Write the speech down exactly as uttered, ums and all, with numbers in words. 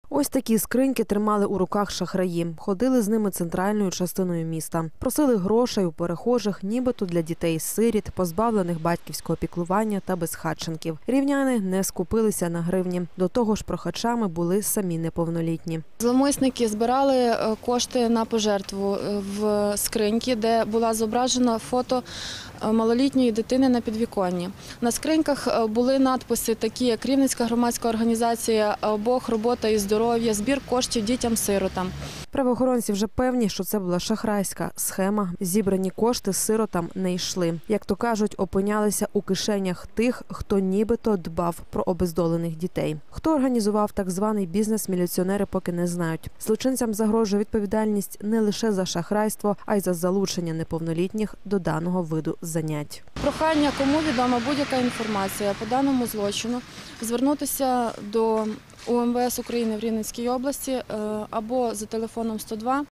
Ось такі скриньки тримали у руках шахраї. Ходили з ними центральною частиною міста. Просили грошей у перехожих, нібито для дітей-сиріт, позбавлених батьківського піклування та безхатченків. Рівняни не скупилися на гривні. До того ж, прохачами були самі неповнолітні. Зловмисники збирали кошти на пожертву в скриньки, де була зображена фото малолітньої дитини на підвіконні. На скриньках були надписи такі, як «Рівненська громадська організація Бог, робота і здоров'я», «Збір коштів дітям-сиротам». Правоохоронці вже певні, що це була шахрайська схема. Зібрані кошти сиротам не йшли. Як то кажуть, опинялися у кишенях тих, хто нібито дбав про обездолених дітей. Хто організував так званий бізнес, міліціонери поки не знають. Злочинцям загрожує відповідальність не лише за шахрайство, а й за залучення неповнолітніх до даного виду занять. Прохання, кому відома будь-яка інформація по даному злочину, звернутися до У Ем Ве Ес України в Рівненській області або за телефоном сто два